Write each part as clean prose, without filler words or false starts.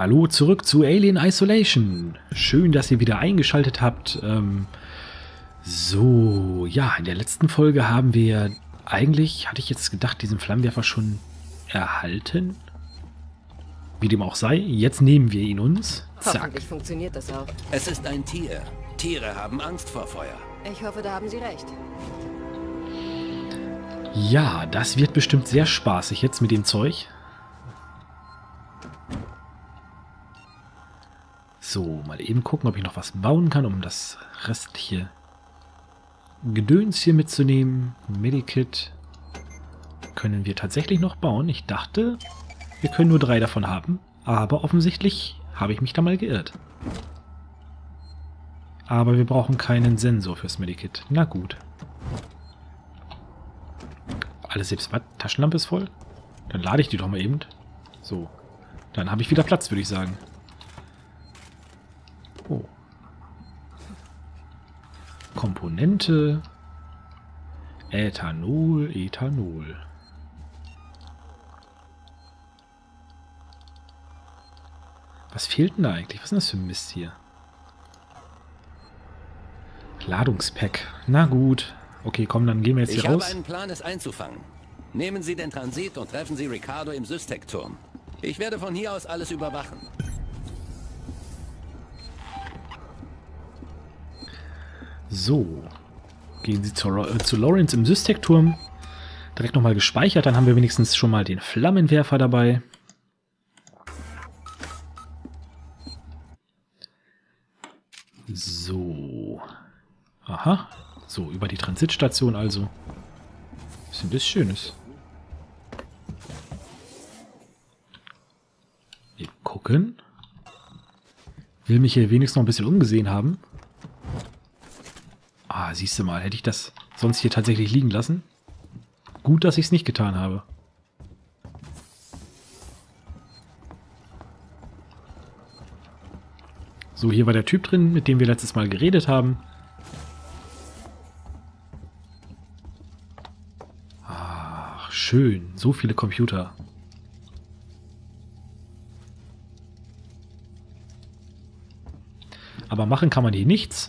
Hallo zurück zu Alien Isolation. Schön, dass ihr wieder eingeschaltet habt. So, ja, in der letzten Folge haben wir eigentlich, hatte ich jetzt gedacht, diesen Flammenwerfer schon erhalten. Wie dem auch sei, jetzt nehmen wir ihn uns. Zack. Hoffentlich funktioniert das auch. Es ist ein Tier. Tiere haben Angst vor Feuer. Ich hoffe, da haben Sie recht. Ja, das wird bestimmt sehr spaßig jetzt mit dem Zeug. So, mal eben gucken, ob ich noch was bauen kann, um das restliche Gedöns hier mitzunehmen. Medikit können wir tatsächlich noch bauen. Ich dachte, wir können nur 3 davon haben, aber offensichtlich habe ich mich da mal geirrt. Aber wir brauchen keinen Sensor fürs Medikit. Na gut. Alles selbst, was? Taschenlampe ist voll? Dann lade ich die doch mal eben. So. Dann habe ich wieder Platz, würde ich sagen. Oh. Komponente. Ethanol, Ethanol. Was fehlt denn da eigentlich? Was ist denn das für ein Mist hier? Ladungspack. Na gut. Okay, komm, dann gehen wir jetzt hier raus. Ich habe einen Plan, es einzufangen. Nehmen Sie den Transit und treffen Sie Ricardo im Systec-Turm. Ich werde von hier aus alles überwachen. So. Gehen Sie zu Lawrence im Systec-Turm. Direkt nochmal gespeichert, dann haben wir wenigstens schon mal den Flammenwerfer dabei. So. Aha. So, über die Transitstation also. Ist ein bisschen Schönes. Wir gucken. Will mich hier wenigstens noch ein bisschen umgesehen haben. Ah, siehst du mal, hätte ich das sonst hier tatsächlich liegen lassen. Gut, dass ich es nicht getan habe. So, hier war der Typ drin, mit dem wir letztes Mal geredet haben. Ach, schön. So viele Computer. Aber machen kann man hier nichts.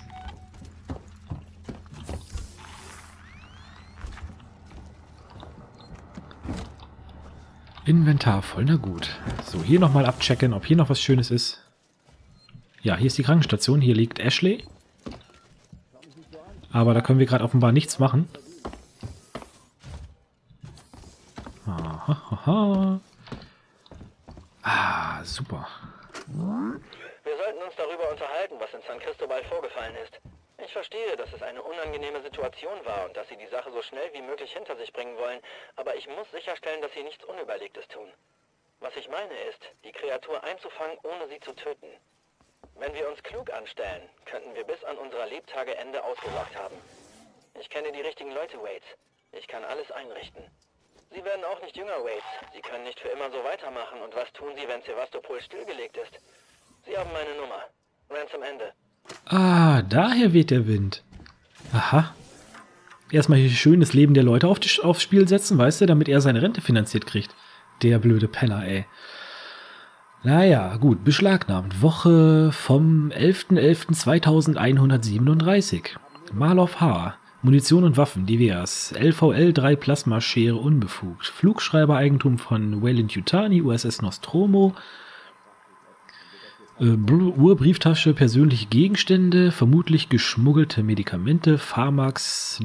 Inventar voll, na gut. So, hier nochmal abchecken, ob hier noch was Schönes ist. Ja, hier ist die Krankenstation, hier liegt Ashley. Aber da können wir gerade offenbar nichts machen. Aha, aha. Ah, super. Wir sollten uns darüber unterhalten, was in San Cristobal vorgefallen ist. Ich verstehe, dass es eine unangenehme Situation war und dass Sie die Sache so schnell wie möglich hinter sich bringen wollen, aber ich muss sicherstellen, dass Sie nichts Unüberlegtes tun. Was ich meine ist, die Kreatur einzufangen, ohne sie zu töten. Wenn wir uns klug anstellen, könnten wir bis an unserer Lebtage Ende ausgesorgt haben. Ich kenne die richtigen Leute, Waits. Ich kann alles einrichten. Sie werden auch nicht jünger, Waits. Sie können nicht für immer so weitermachen. Und was tun Sie, wenn Sevastopol stillgelegt ist? Sie haben meine Nummer. Ransom Ende. Ah, daher weht der Wind. Aha. Erstmal hier schön das Leben der Leute aufs Spiel setzen, weißt du, damit er seine Rente finanziert kriegt. Der blöde Penner, ey. Naja, gut, beschlagnahmt. Woche vom 11.11.2137. Marlow H. Munition und Waffen, divers. LVL-3 Plasmaschere unbefugt. Flugschreibereigentum von Weyland-Yutani, USS Nostromo. Urbrieftasche, persönliche Gegenstände, vermutlich geschmuggelte Medikamente, Pharmax,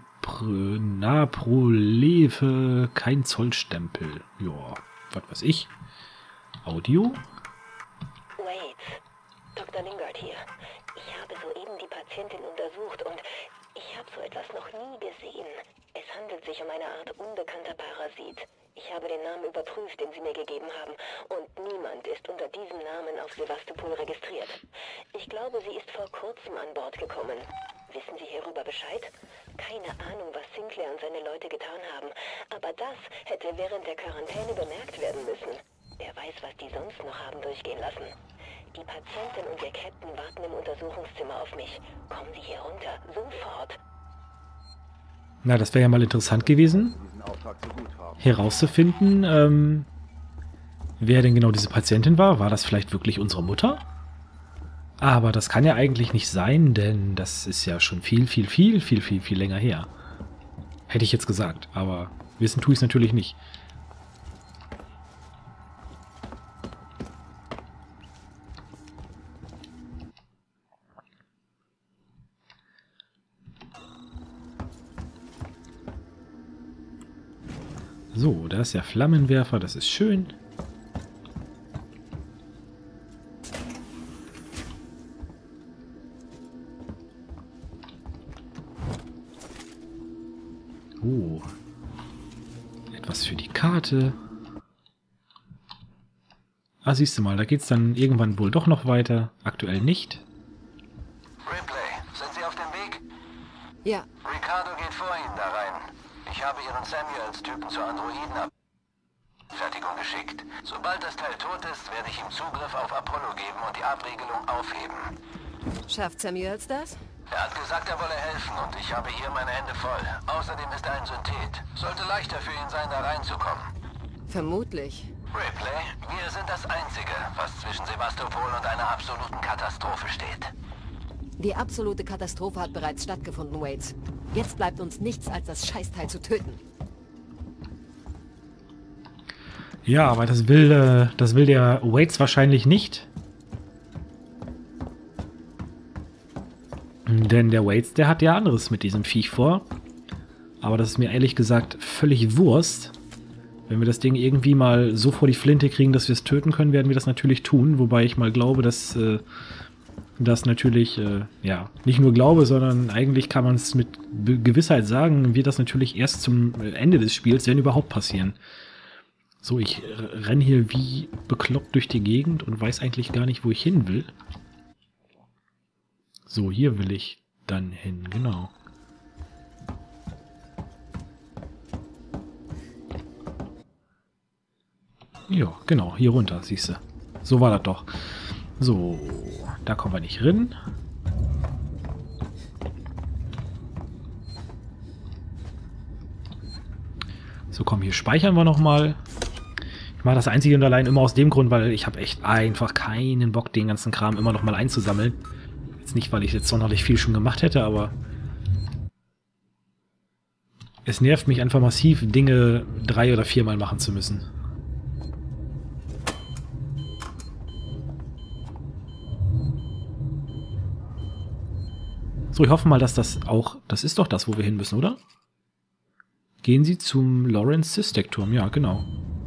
Naproleve, kein Zollstempel. Ja, was weiß ich. Audio? Wait, Dr. Lingard hier. Ich habe soeben die Patientin untersucht und ich habe so etwas noch nie gesehen. Es handelt sich um eine Art unbekannter Parasit. Ich habe den Namen überprüft, den Sie mir gegeben haben, und niemand ist unter diesem Namen auf Sevastopol registriert. Ich glaube, sie ist vor kurzem an Bord gekommen. Wissen Sie hierüber Bescheid? Keine Ahnung, was Sinclair und seine Leute getan haben, aber das hätte während der Quarantäne bemerkt werden müssen. Wer weiß, was die sonst noch haben durchgehen lassen. Die Patientin und ihr Captain warten im Untersuchungszimmer auf mich. Kommen Sie hier runter, sofort. Na, das wäre ja mal interessant gewesen, herauszufinden, wer denn genau diese Patientin war. War das vielleicht wirklich unsere Mutter? Aber das kann ja eigentlich nicht sein, denn das ist ja schon viel länger her. Hätte ich jetzt gesagt, aber wissen tue ich es natürlich nicht. So, da ist der Flammenwerfer, das ist schön. Oh. Etwas für die Karte. Ah, siehst du mal, da geht's dann irgendwann wohl doch noch weiter. Aktuell nicht. Ripley, sind Sie auf dem Weg? Ja, Ricardo geht vor Ihnen da rein. Ich habe Ihren Samuels-Typen zur Androidenabfertigung geschickt. Sobald das Teil tot ist, werde ich ihm Zugriff auf Apollo geben und die Abriegelung aufheben. schafft Samuels das? Er hat gesagt, er wolle helfen und ich habe hier meine Hände voll. Außerdem ist er ein Synthet. Sollte leichter für ihn sein, da reinzukommen. Vermutlich. Ripley, wir sind das Einzige, was zwischen Sebastopol und einer absoluten Katastrophe steht. Die absolute Katastrophe hat bereits stattgefunden, Waits. Jetzt bleibt uns nichts, als das Scheißteil zu töten. Ja, aber das will der Waits wahrscheinlich nicht. Denn der Waits, der hat ja anderes mit diesem Viech vor. Aber das ist mir ehrlich gesagt völlig Wurst. Wenn wir das Ding irgendwie mal so vor die Flinte kriegen, dass wir es töten können, werden wir das natürlich tun. Wobei ich mal glaube, dass das natürlich, ja, nicht nur glaube, sondern eigentlich kann man es mit Gewissheit sagen, wird das natürlich erst zum Ende des Spiels, wenn überhaupt, passieren. So, ich renne hier wie bekloppt durch die Gegend und weiß eigentlich gar nicht, wo ich hin will. So, hier will ich dann hin, genau. Ja, genau, hier runter, siehst du. So war das doch. So, da kommen wir nicht rein. So, komm, hier speichern wir nochmal. Ich mache das einzige und allein immer aus dem Grund, weil ich habe echt einfach keinen Bock, den ganzen Kram immer nochmal einzusammeln. Jetzt nicht, weil ich jetzt sonderlich viel schon gemacht hätte, aber es nervt mich einfach massiv, Dinge 3- oder 4-mal machen zu müssen. So, ich hoffe mal, dass das auch... Das ist doch das, wo wir hin müssen, oder? Gehen Sie zum Lawrence-Sistek-Turm. Ja, genau.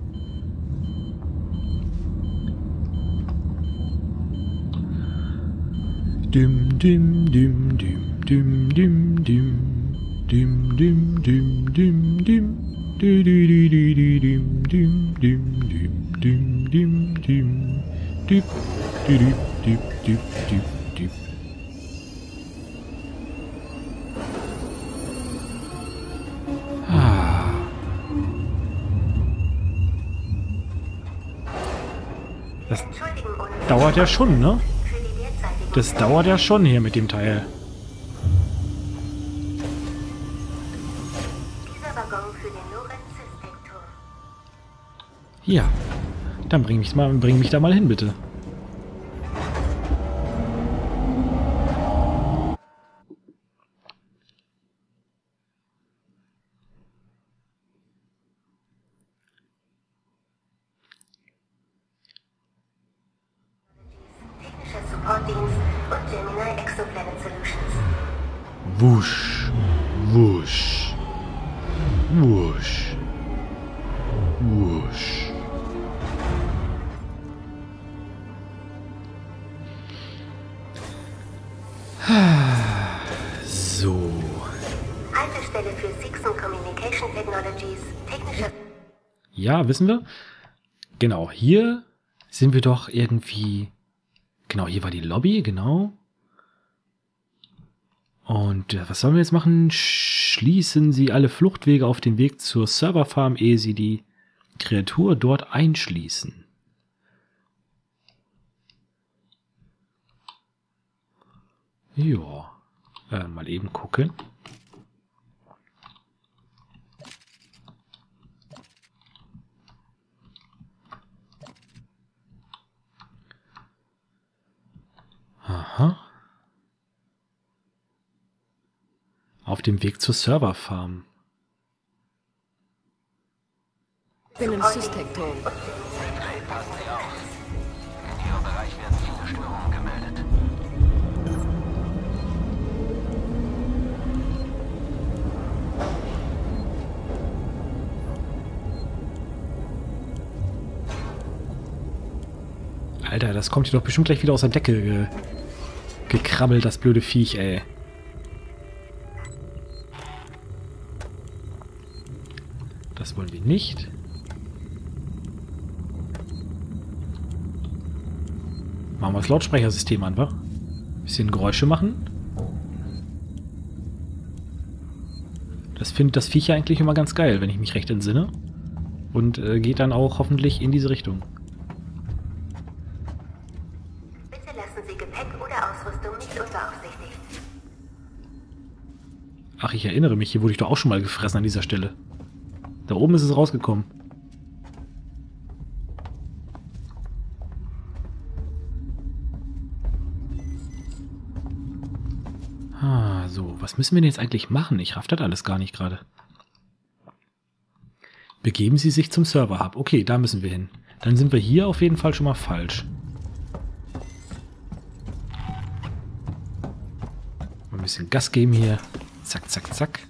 Dim, dim, dim, dim, dim, dim, dim. Dim, dim, dim, dim, dim. Dim, dim, dim, dim, dim, dim, dim, dim. Dip, dip, dip, dip, dip, dip. Das dauert ja schon, ne? Das dauert ja schon hier mit dem Teil. Ja, dann bring mich da mal hin, bitte. Wusch, wusch, wusch, wusch. So. Haltestelle für Sixon Communication Technologies. Technische... Ja, wissen wir? Genau, hier sind wir doch irgendwie... Genau, hier war die Lobby, genau. Und was sollen wir jetzt machen? Schließen Sie alle Fluchtwege auf den Weg zur Serverfarm, ehe Sie die Kreatur dort einschließen. Ja, mal eben gucken. Aha. Auf dem Weg zur Serverfarm. Ich bin im Systekturm. Ridley, passen Sie auf. In Ihrem Bereich werden viele Störungen gemeldet. Alter, das kommt hier doch bestimmt gleich wieder aus der Decke gekrabbelt, das blöde Viech, ey. Das wollen wir nicht. Machen wir das Lautsprechersystem an, wa? Bisschen Geräusche machen. Das findet das Viech ja eigentlich immer ganz geil, wenn ich mich recht entsinne. Und geht dann auch hoffentlich in diese Richtung. Bitte lassen Sie Gepäck oder Ausrüstung nicht unbeaufsichtigt. Ach, ich erinnere mich, hier wurde ich doch auch schon mal gefressen an dieser Stelle. Da oben ist es rausgekommen. Ah, so. Was müssen wir denn jetzt eigentlich machen? Ich raff das alles gar nicht gerade. Begeben Sie sich zum Server-Hub. Okay, da müssen wir hin. Dann sind wir hier auf jeden Fall schon mal falsch. Mal ein bisschen Gas geben hier. Zack, zack, zack.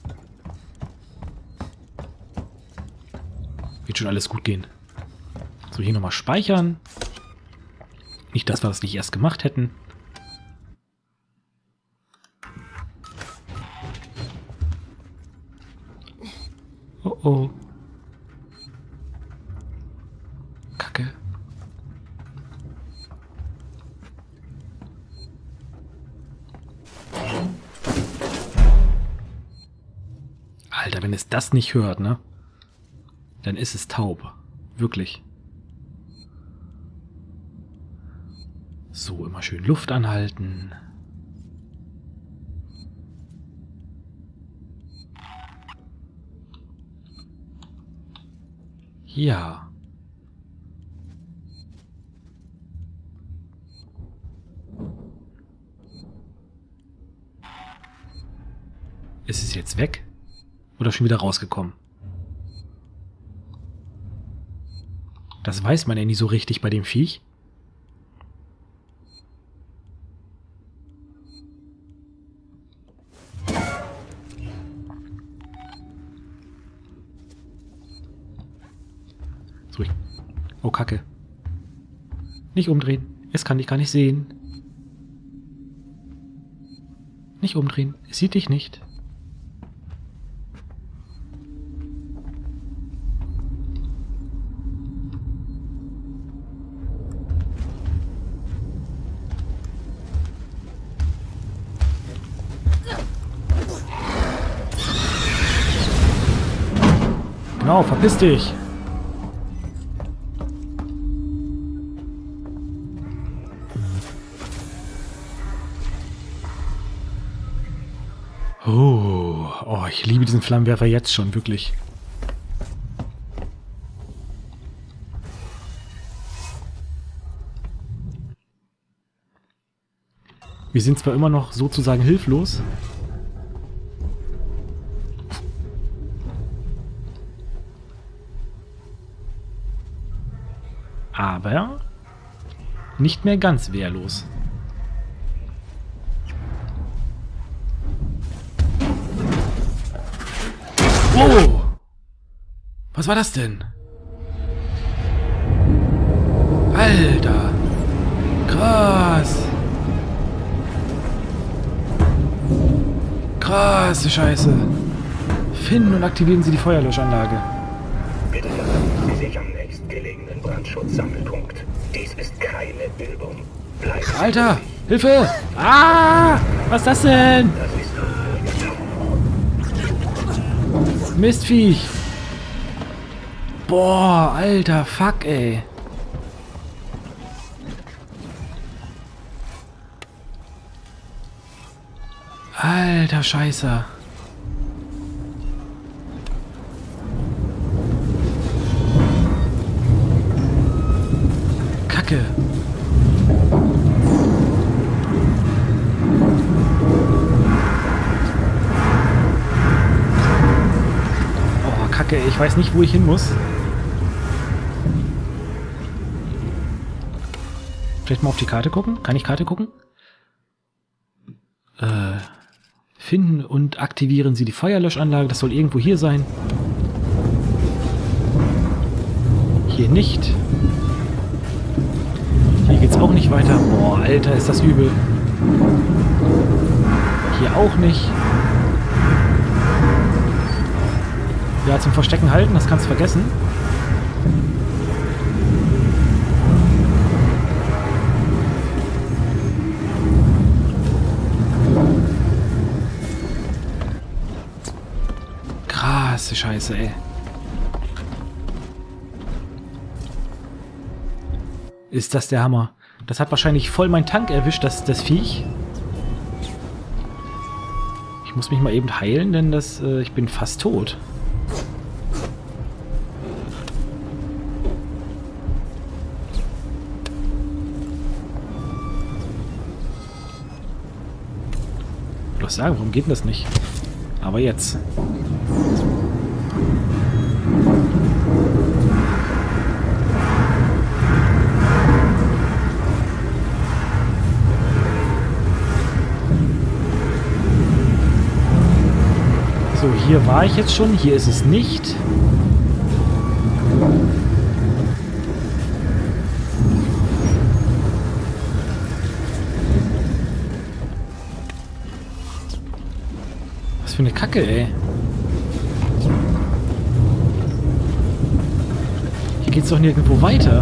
Wird schon alles gut gehen. So, hier nochmal speichern. Nicht, dass wir das nicht erst gemacht hätten. Oh oh. Kacke. Alter, wenn es das nicht hört, ne? Dann ist es taub. Wirklich. So, immer schön Luft anhalten. Ja. Ist es jetzt weg? Oder schon wieder rausgekommen? Das weiß man ja nie so richtig bei dem Viech. So, oh, Kacke. Nicht umdrehen. Es kann dich gar nicht sehen. Nicht umdrehen. Es sieht dich nicht. Genau, verpiss dich. Oh, ich liebe diesen Flammenwerfer jetzt schon, wirklich. Wir sind zwar immer noch sozusagen hilflos, aber nicht mehr ganz wehrlos. Oh! Was war das denn? Alter! Krass! Krasse Scheiße! Finden und aktivieren Sie die Feuerlöschanlage. Bitte verlassen Sie sich am nächstgelegenen Brandschutzsammelpunkt. Dies ist keine Übung. Bleiben Sie Alter! ruhig. Hilfe! Ah! Was ist das denn? Das ist Mistviech! Boah, alter, fuck, ey. Alter Scheiße. Kacke. Kacke, ich weiß nicht, wo ich hin muss. Vielleicht mal auf die Karte gucken? Kann ich Karte gucken? Finden und aktivieren Sie die Feuerlöschanlage. Das soll irgendwo hier sein. Hier nicht. Hier geht's auch nicht weiter. Boah, Alter, ist das übel. Hier auch nicht. Ja, zum Verstecken halten, das kannst du vergessen. Krasse Scheiße, ey. Ist das der Hammer. Das hat wahrscheinlich voll meinen Tank erwischt, das Viech. Ich muss mich mal eben heilen, denn ich bin fast tot. Ich muss sagen, warum geht denn das nicht? Aber jetzt. So, hier war ich jetzt schon. Hier ist es nicht. Was für eine Kacke, ey. Hier geht's doch nirgendwo weiter.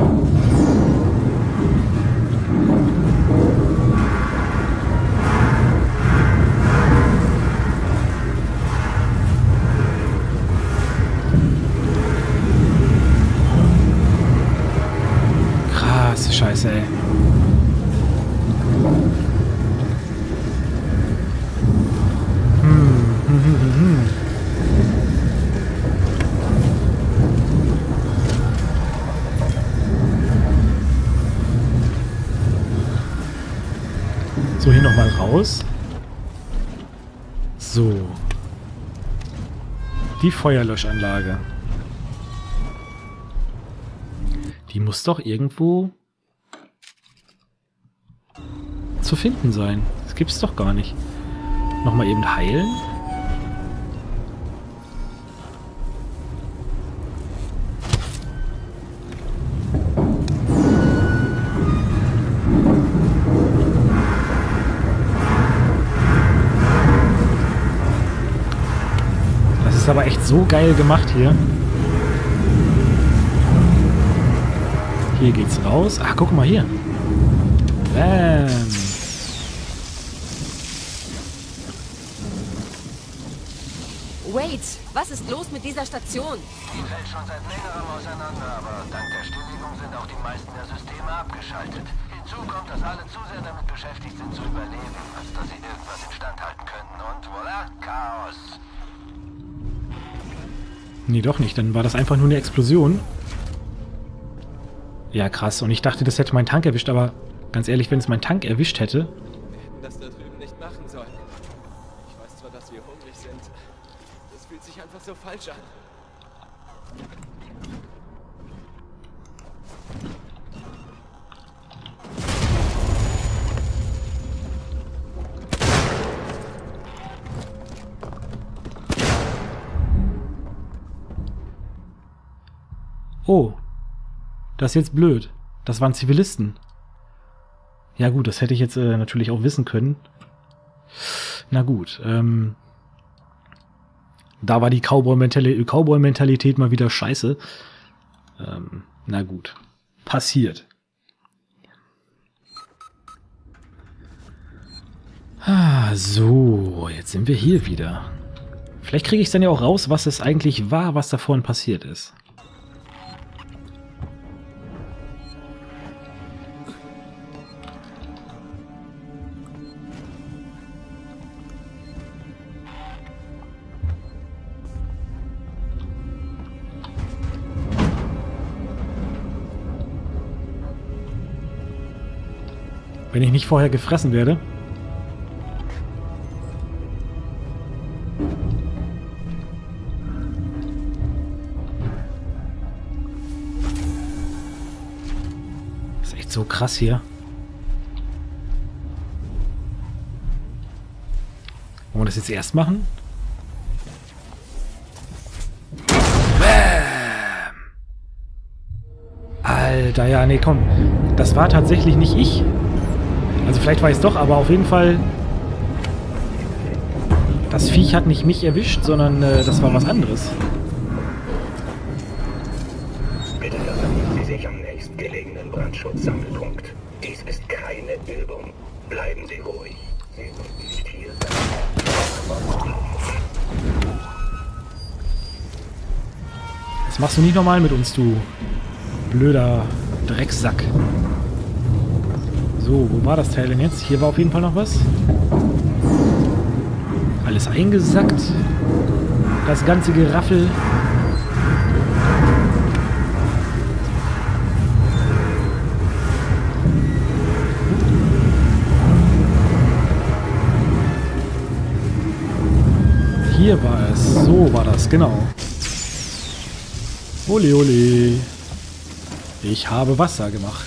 Scheiße, ey. So, hier nochmal raus. So. Die Feuerlöschanlage. Die muss doch irgendwo zu finden sein. Das gibt's doch gar nicht. Nochmal eben heilen. Das ist aber echt so geil gemacht hier. Hier geht's raus. Ach, guck mal hier. Bam. Wait, was ist los mit dieser Station? Die fällt schon seit längerem auseinander, aber dank der Stilllegung sind auch die meisten der Systeme abgeschaltet. Hinzu kommt, dass alle zu sehr damit beschäftigt sind zu überleben, als dass sie irgendwas instand halten könnten. Und voilà, Chaos. Nee, doch nicht. Dann war das einfach nur eine Explosion. Ja, krass. Und ich dachte, das hätte meinen Tank erwischt, aber ganz ehrlich, wenn es meinen Tank erwischt hätte... Wir hätten das da drüben nicht machen sollen. Ich weiß zwar, dass wir hungrig sind. Das fühlt sich einfach so falsch an. Oh, das ist jetzt blöd. Das waren Zivilisten. Ja gut, das hätte ich jetzt natürlich auch wissen können. Na gut, da war die Cowboy-Mentalität mal wieder scheiße. Na gut, passiert. So, jetzt sind wir hier wieder. Vielleicht kriege ich es dann ja auch raus, was es eigentlich war, was da vorhin passiert ist. Wenn ich nicht vorher gefressen werde. so krass hier. Wollen wir das jetzt erst machen? Bam! Alter, ja, nee, komm. Das war tatsächlich nicht ich. Also vielleicht war ich es doch, aber auf jeden Fall... Das Viech hat nicht mich erwischt, sondern das war was anderes. Bitte versammeln Sie sich am nächstgelegenen Brandschutzsammelpunkt. Dies ist keine Übung. Bleiben Sie ruhig. Sie sollten nicht hier sein. Das machst du nicht normal mit uns, du blöder Drecksack. So, wo war das Teil denn jetzt? Hier war auf jeden Fall noch was. Alles eingesackt. Das ganze Geraffel. Hier war es. So war das, genau. Ole, ole. Ich habe Wasser gemacht.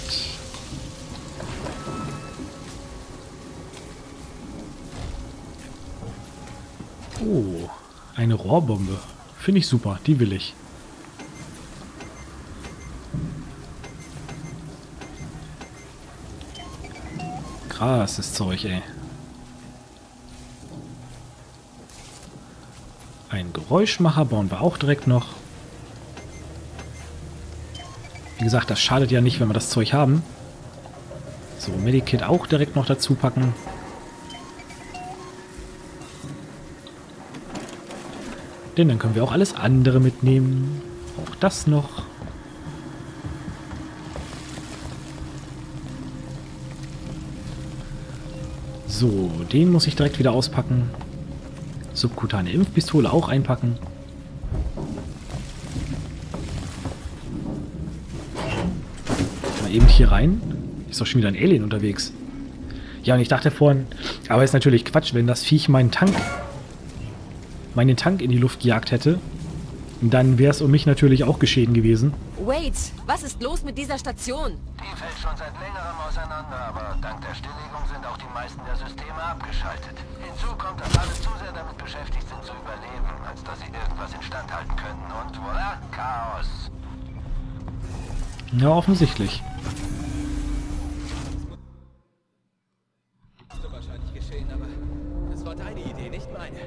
Oh, eine Rohrbombe. Finde ich super, die will ich. Krasses Zeug, ey. Ein Geräuschmacher bauen wir auch direkt noch. Wie gesagt, das schadet ja nicht, wenn wir das Zeug haben. So, Medikit auch direkt noch dazu packen. Denn dann können wir auch alles andere mitnehmen. Auch das noch. So, den muss ich direkt wieder auspacken. Subkutane Impfpistole auch einpacken. Mal eben hier rein. Ist doch schon wieder ein Alien unterwegs. Ja, und ich dachte vorhin, aber ist natürlich Quatsch, wenn das Viech meinen Tank in die Luft gejagt hätte, dann wäre es um mich natürlich auch geschehen gewesen. Wait, was ist los mit dieser Station? Die fällt schon seit längerem auseinander, aber dank der Stilllegung sind auch die meisten der Systeme abgeschaltet. Hinzu kommt, dass alle zu sehr damit beschäftigt sind zu überleben, als dass sie irgendwas instand halten könnten. Und voilà, Chaos. Ja, offensichtlich. Das ist wahrscheinlich geschehen, aber das war deine Idee, nicht meine.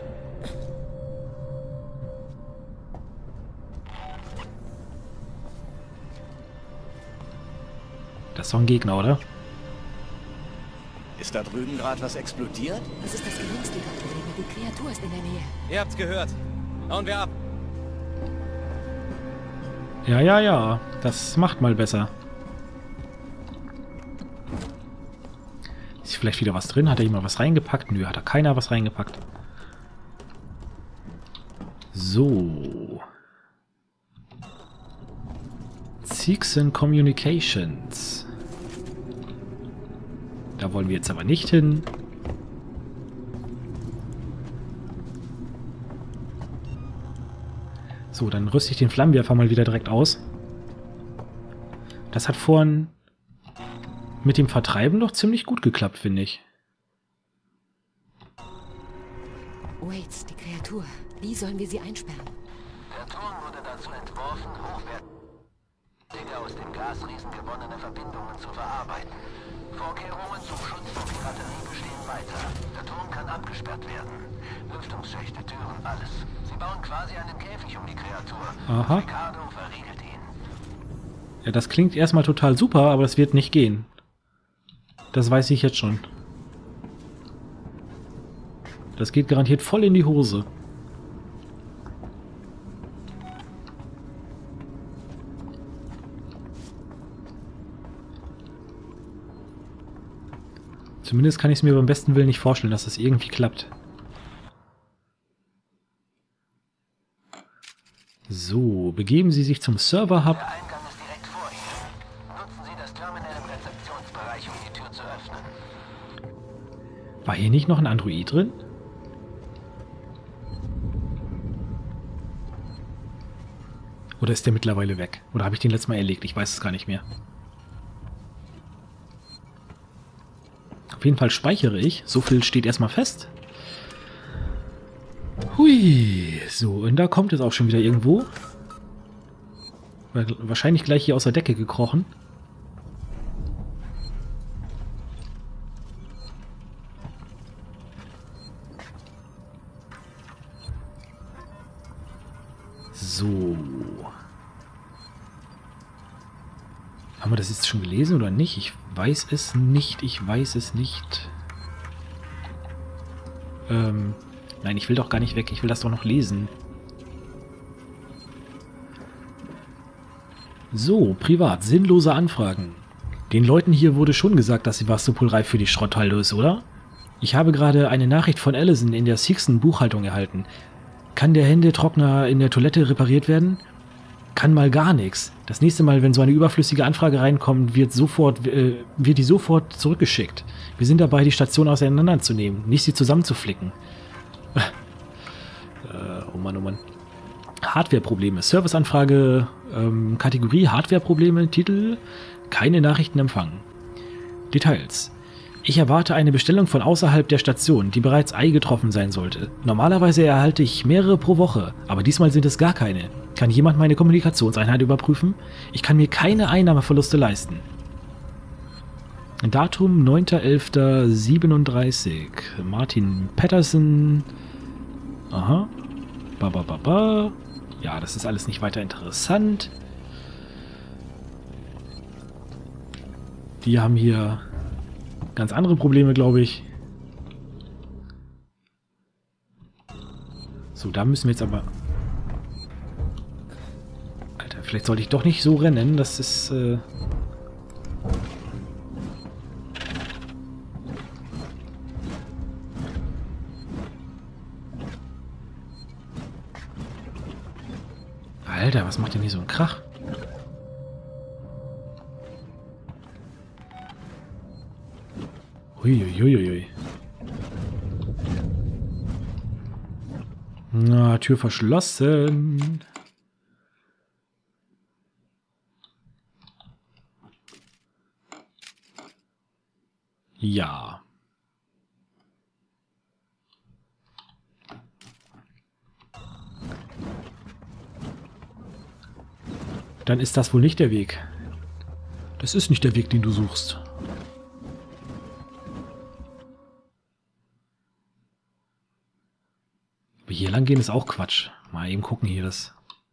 Das ist doch ein Gegner, oder? Ist da drüben gerade was explodiert? Das ist das geringste Problem. Die Kreatur ist in der Nähe. Ihr habt's gehört. Hauen wir ab. Ja, ja, ja. Das macht mal besser. Ist vielleicht wieder was drin? Hat er jemand was reingepackt? Nö, hat da keiner was reingepackt. So. Seegson Communications. Da wollen wir jetzt aber nicht hin. So, dann rüste ich den Flammenwerfer mal wieder direkt aus. Das hat vorhin mit dem Vertreiben doch ziemlich gut geklappt, finde ich. Wait, die Kreatur. Wie sollen wir sie einsperren? Der Turm wurde dazu entworfen, hochwertige aus dem Gasriesen gewonnene Verbindungen zu verarbeiten. Vorkehrungen zum Schutz vor Piraterie bestehen weiter. Der Turm kann abgesperrt werden. Lüftungsschächte, Türen, alles. Sie bauen quasi einen Käfig um die Kreatur. Aha. Ricardo verriegelt ihn. Ja, das klingt erstmal total super, aber das wird nicht gehen. Das weiß ich jetzt schon. Das geht garantiert voll in die Hose. Zumindest kann ich es mir beim besten Willen nicht vorstellen, dass das irgendwie klappt. So, begeben Sie sich zum Server-Hub. Der Eingang ist direkt vor Ihnen. Nutzen Sie das Terminal im Rezeptionsbereich, um die Tür zu öffnen. War hier nicht noch ein Android drin? Oder ist der mittlerweile weg? Oder habe ich den letztes Mal erlegt? Ich weiß es gar nicht mehr. Auf jeden Fall speichere ich. So viel steht erstmal fest. Hui. So, und da kommt es auch schon wieder irgendwo. Wahrscheinlich gleich hier aus der Decke gekrochen. So. Haben wir das jetzt schon gelesen oder nicht? Ich weiß es nicht. Ich weiß es nicht. Nein, ich will doch gar nicht weg. Ich will das doch noch lesen. So, privat. Sinnlose Anfragen. Den Leuten hier wurde schon gesagt, dass Sevastopol reif für die Schrotthalde ist, oder? Ich habe gerade eine Nachricht von Allison in der Sixten Buchhaltung erhalten. Kann der Händetrockner in der Toilette repariert werden? Kann mal gar nichts. Das nächste Mal, wenn so eine überflüssige Anfrage reinkommt, wird die sofort zurückgeschickt. Wir sind dabei, die Station auseinanderzunehmen, nicht sie zusammenzuflicken. Oh Mann, oh Mann. Hardware-Probleme. Serviceanfrage, Kategorie Hardware-Probleme, Titel, keine Nachrichten empfangen. Details. Ich erwarte eine Bestellung von außerhalb der Station, die bereits eingetroffen sein sollte. Normalerweise erhalte ich mehrere pro Woche, aber diesmal sind es gar keine. Kann jemand meine Kommunikationseinheit überprüfen? Ich kann mir keine Einnahmeverluste leisten. Datum 9.11.37. Martin Patterson. Aha. Ja, das ist alles nicht weiter interessant. Die haben hier ganz andere Probleme, glaube ich. So, da müssen wir jetzt aber... Alter, vielleicht sollte ich doch nicht so rennen. Das ist... Alter, was macht denn hier so ein Krach? Uiuiuiui. Na, Tür verschlossen. Ja. Dann ist das wohl nicht der Weg. Das ist nicht der Weg, den du suchst. Aber hier lang gehen ist auch Quatsch. Mal eben gucken hier das.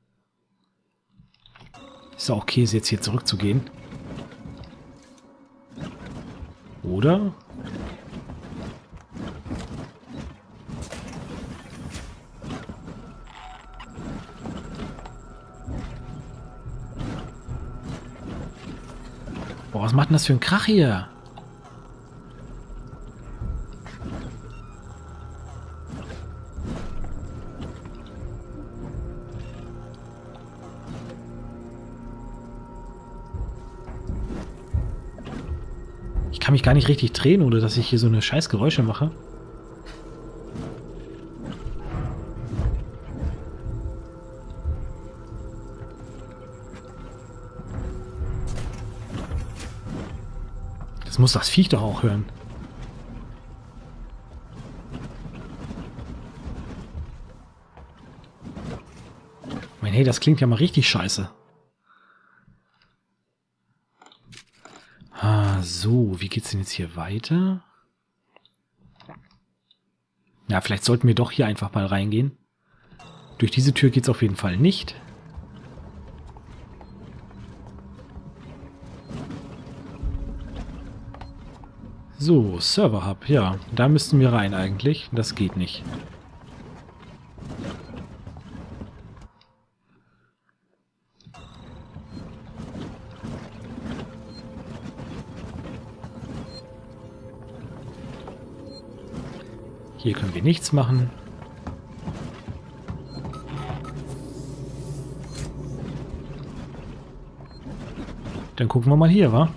Ist auch okay, jetzt hier zurückzugehen. Oder? Boah, was macht denn das für ein Krach hier? Ich kann mich gar nicht richtig drehen, ohne dass ich hier so eine scheiß Geräusche mache. Das muss das Viech doch auch hören. Ich meine, hey, das klingt ja mal richtig scheiße. So, wie geht's denn jetzt hier weiter? Ja, vielleicht sollten wir doch hier einfach mal reingehen. Durch diese Tür geht's auf jeden Fall nicht. So, Server Hub, ja. Da müssten wir rein eigentlich. Das geht nicht. Hier können wir nichts machen. Dann gucken wir mal hier, wa?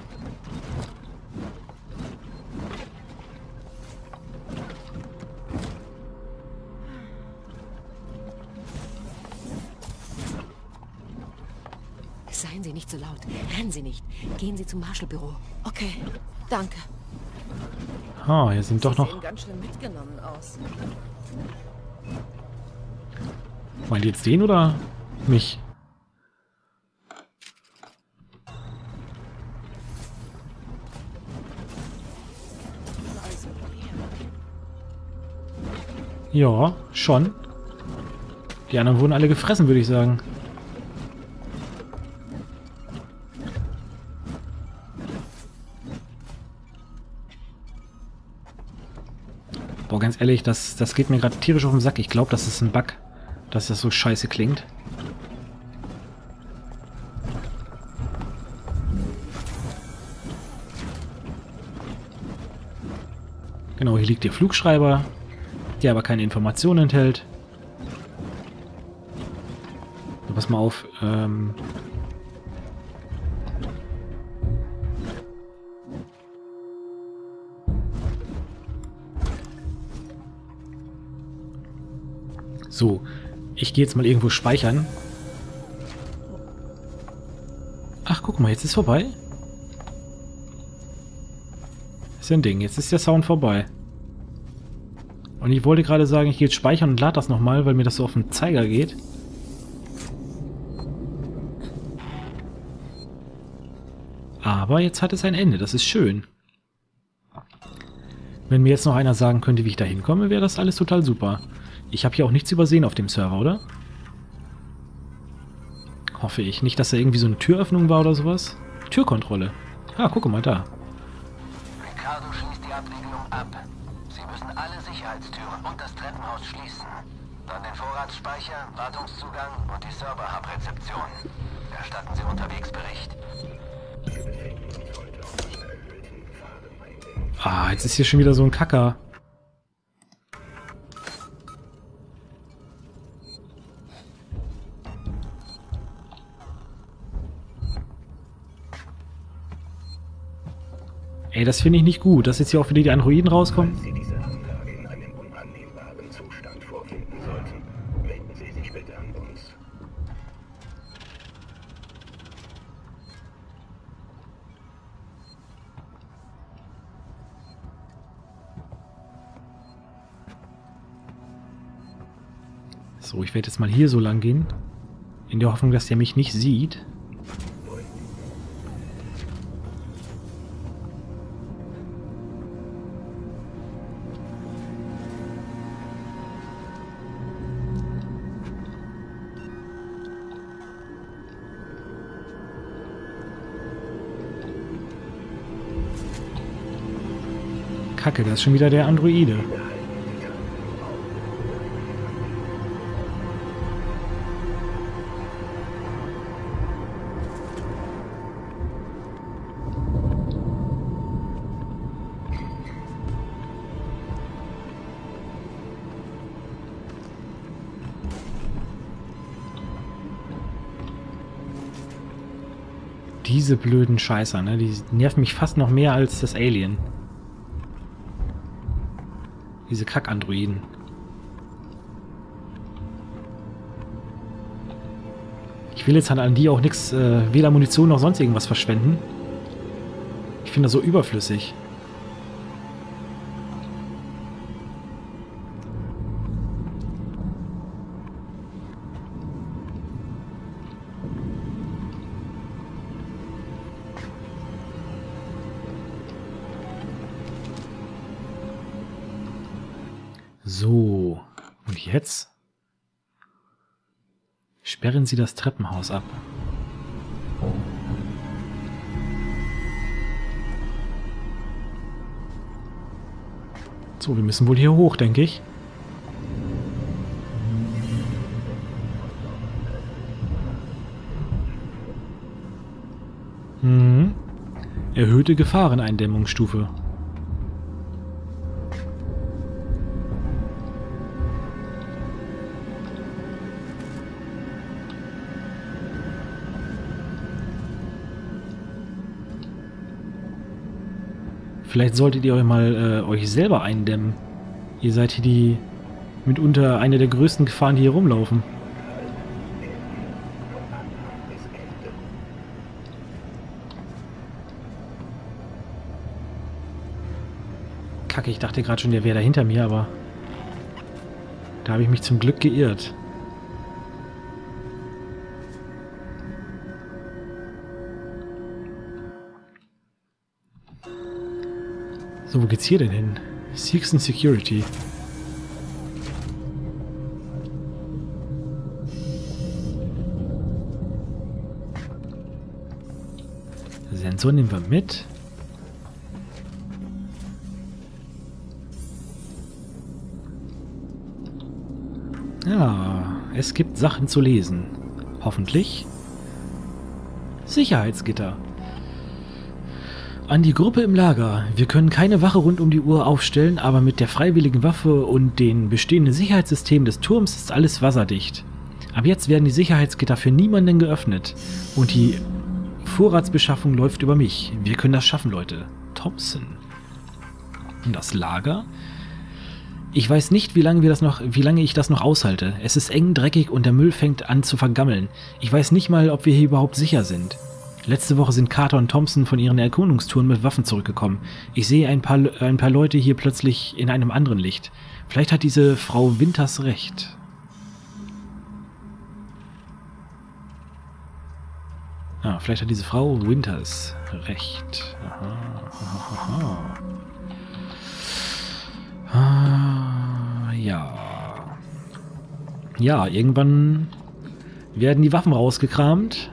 Seien Sie nicht so laut. Rennen Sie nicht. Gehen Sie zum Marshall-Büro. Okay, danke. Ah, hier sind doch Sie noch... sehen ganz schön mitgenommen aus. Meint ihr jetzt den oder mich? Ja, schon. Die anderen wurden alle gefressen, würde ich sagen. Boah, ganz ehrlich, das geht mir gerade tierisch auf den Sack. Ich glaube, das ist ein Bug, dass das so scheiße klingt. Genau, hier liegt der Flugschreiber, der aber keine Informationen enthält. So, pass mal auf. So, ich gehe jetzt mal irgendwo speichern. Ach, guck mal, jetzt ist vorbei. Ist ja ein Ding, jetzt ist der Sound vorbei. Und ich wollte gerade sagen, ich gehe jetzt speichern und lade das nochmal, weil mir das so auf den Zeiger geht. Aber jetzt hat es ein Ende, das ist schön. Wenn mir jetzt noch einer sagen könnte, wie ich da hinkomme, wäre das alles total super. Ich habe hier auch nichts übersehen auf dem Server, oder? Hoffe ich. Nicht, dass da irgendwie so eine Türöffnung war oder sowas. Türkontrolle. Ah, guck mal da. Ricardo schließt die Abriegelung ab. Sie müssen alle Sicherheitstüren und das Treppenhaus schließen. Dann den Vorratsspeicher, Wartungszugang und die Server-Hub-Rezeption. Erstatten Sie unterwegs Bericht. Ah, jetzt ist hier schon wieder so ein Kacker. Ey, das finde ich nicht gut, dass jetzt hier auch wieder die Androiden rauskommen. Falls Sie diese Anlage in einem unannehmbaren Zustand vorfinden sollten, wenden Sie sich bitte an uns. So, ich werde jetzt mal hier so lang gehen. In der Hoffnung, dass der mich nicht sieht. Kacke, das ist schon wieder der Androide. Diese blöden Scheißer, ne? Die nerven mich fast noch mehr als das Alien. Diese Kack-Androiden. Ich will jetzt halt an die auch nichts, weder Munition noch sonst irgendwas verschwenden. Ich finde das so überflüssig. So, und jetzt sperren Sie das Treppenhaus ab. So, wir müssen wohl hier hoch, denke ich. Erhöhte Gefahreneindämmungsstufe. Vielleicht solltet ihr euch mal euch selber eindämmen. Ihr seid hier die mitunter eine der größten Gefahren, die hier rumlaufen. Kacke, ich dachte gerade schon, der wäre da hinter mir, aber da habe ich mich zum Glück geirrt. So, wo geht's hier denn hin? Seeks and Security. Sensor nehmen wir mit. Ja, es gibt Sachen zu lesen. Hoffentlich. Sicherheitsgitter. An die Gruppe im Lager. Wir können keine Wache rund um die Uhr aufstellen, aber mit der freiwilligen Waffe und den bestehenden Sicherheitssystemen des Turms ist alles wasserdicht. Ab jetzt werden die Sicherheitsgitter für niemanden geöffnet. Und die Vorratsbeschaffung läuft über mich. Wir können das schaffen, Leute. Thompson. Und das Lager? Ich weiß nicht, wie lange ich das noch aushalte. Es ist eng, dreckig und der Müll fängt an zu vergammeln. Ich weiß nicht mal, ob wir hier überhaupt sicher sind. Letzte Woche sind Carter und Thompson von ihren Erkundungstouren mit Waffen zurückgekommen. Ich sehe ein paar Leute hier plötzlich in einem anderen Licht. Vielleicht hat diese Frau Winters recht. Ah, vielleicht hat diese Frau Winters recht. Aha. Ja. Ja, irgendwann werden die Waffen rausgekramt.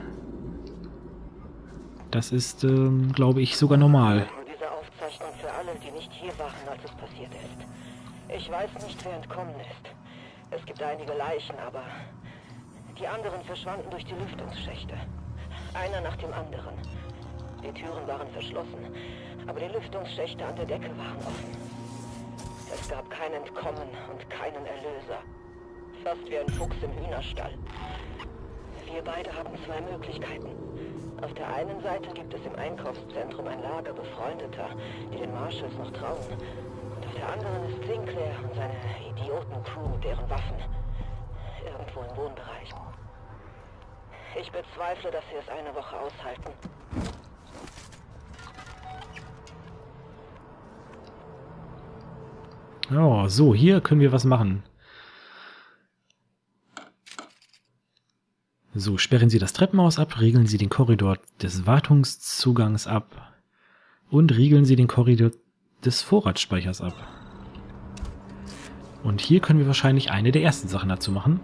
Das ist, glaube ich, sogar normal. Diese Aufzeichnung für alle, die nicht hier waren, als es passiert ist. Ich weiß nicht, wer entkommen ist. Es gibt einige Leichen, aber die anderen verschwanden durch die Lüftungsschächte. Einer nach dem anderen. Die Türen waren verschlossen, aber die Lüftungsschächte an der Decke waren offen. Es gab kein Entkommen und keinen Erlöser. Fast wie ein Fuchs im Hühnerstall. Wir beide haben zwei Möglichkeiten. Auf der einen Seite gibt es im Einkaufszentrum ein Lager Befreundeter, die den Marshalls noch trauen. Und auf der anderen ist Sinclair und seine Idioten-Crew mit deren Waffen. Irgendwo im Wohnbereich. Ich bezweifle, dass sie es eine Woche aushalten. Oh, so, hier können wir was machen. So, sperren Sie das Treppenhaus ab, riegeln Sie den Korridor des Wartungszugangs ab und riegeln Sie den Korridor des Vorratsspeichers ab. Und hier können wir wahrscheinlich eine der ersten Sachen dazu machen.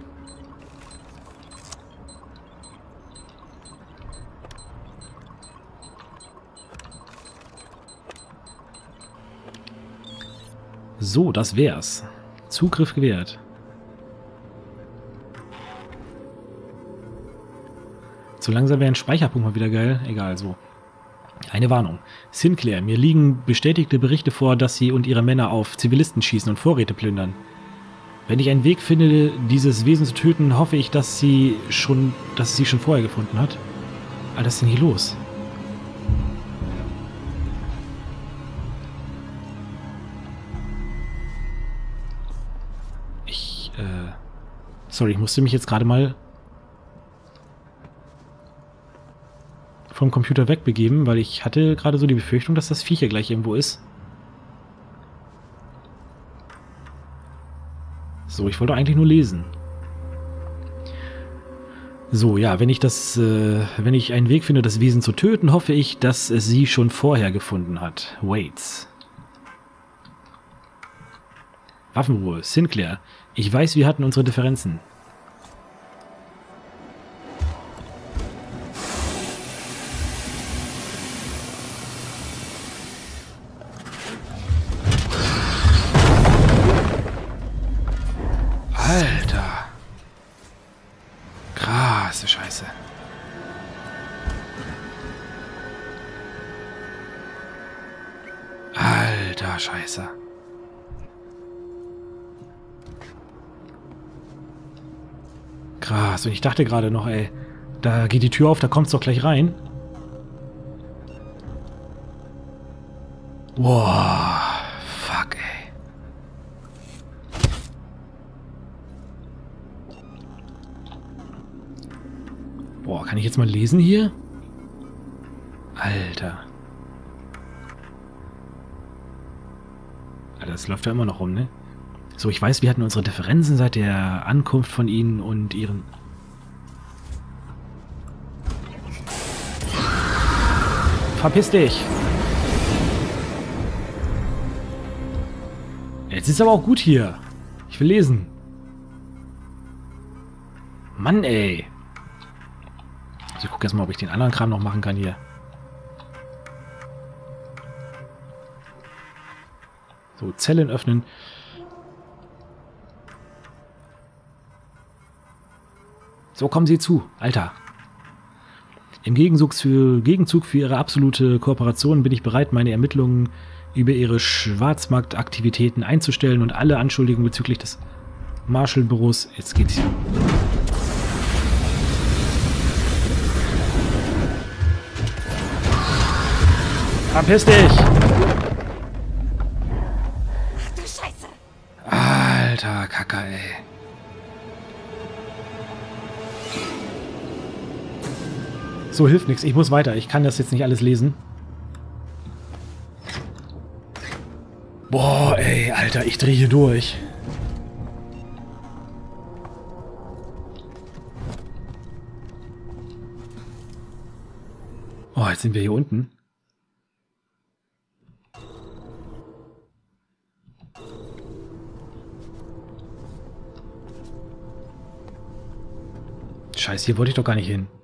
So, das wär's. Zugriff gewährt. So langsam wäre ein Speicherpunkt mal wieder geil. Egal, so. Eine Warnung. Sinclair, mir liegen bestätigte Berichte vor, dass Sie und Ihre Männer auf Zivilisten schießen und Vorräte plündern. Wenn ich einen Weg finde, dieses Wesen zu töten, hoffe ich, dass es sie schon vorher gefunden hat. Alter, was ist denn hier los? Sorry, ich musste mich jetzt gerade mal vom Computer wegbegeben, weil ich hatte gerade so die Befürchtung, dass das Viech hier gleich irgendwo ist. So, ich wollte eigentlich nur lesen. So, ja, wenn ich einen Weg finde, das Wesen zu töten, hoffe ich, dass es sie schon vorher gefunden hat. Waits. Waffenruhe. Sinclair. Ich weiß, wir hatten unsere Differenzen. Alter. Krasse Scheiße. Alter Scheiße. Krass, und ich dachte gerade noch, ey, da geht die Tür auf, da kommt's doch gleich rein. Wow, fuck, ey. Boah, kann ich jetzt mal lesen hier? Alter. Alter, das läuft ja immer noch rum, ne? So, ich weiß, wir hatten unsere Differenzen seit der Ankunft von ihnen und ihren... Verpiss dich! Jetzt ist aber auch gut hier. Ich will lesen. Mann, ey. Also ich gucke jetzt mal, ob ich den anderen Kram noch machen kann hier. So, Zellen öffnen. So, kommen Sie zu, Alter. Im Gegenzug für Ihre absolute Kooperation bin ich bereit, meine Ermittlungen über Ihre Schwarzmarktaktivitäten einzustellen und alle Anschuldigungen bezüglich des Marshall-Büros. Jetzt geht's hier. Verpiss dich! Ach du Scheiße! Alter Kacker, ey. So, hilft nichts. Ich muss weiter. Ich kann das jetzt nicht alles lesen. Boah, ey, Alter, ich drehe hier durch. Oh, jetzt sind wir hier unten. Scheiße, hier wollte ich doch gar nicht hin.